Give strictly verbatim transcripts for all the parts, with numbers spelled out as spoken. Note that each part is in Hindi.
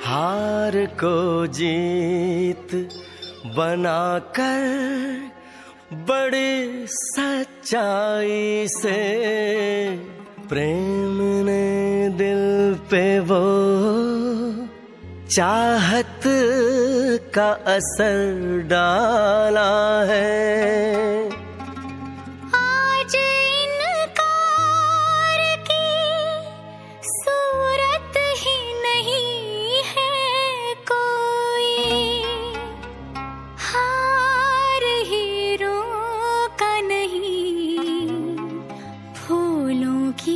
हार को जीत बनाकर बड़ी सच्चाई से प्रेम ने दिल पे वो चाहत का असर डाला है। आज इनकार की सूरत ही नहीं है कोई, हार हीरों का नहीं फूलों की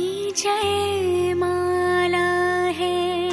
जयमाला है।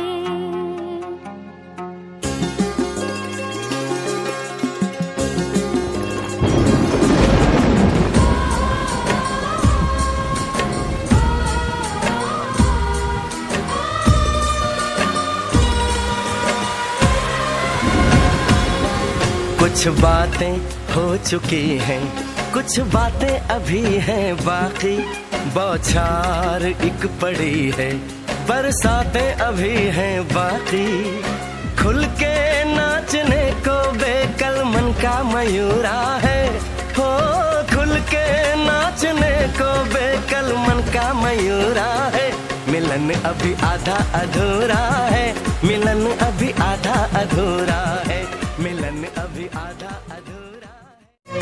कुछ बातें हो चुकी हैं, कुछ बातें अभी हैं बाकी, बौछार एक पड़ी है, बरसातें अभी हैं बाकी। खुल के नाचने को बेकल मन का मयूरा है, हो खुल के नाचने को बेकल मन का मयूरा है। मिलन अभी आधा अधूरा है, मिलन अभी आधा अधूरा है, मिलन अभी आधा अधूरा है।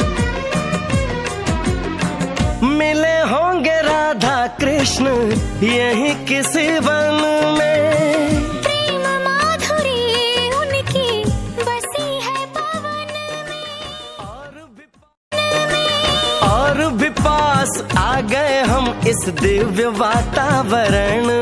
मिले होंगे राधा कृष्ण यही किसी वन में, प्रेम माधुरी उनकी बसी है पवन में। और भी और भी पास आ गए हम इस दिव्य वातावरण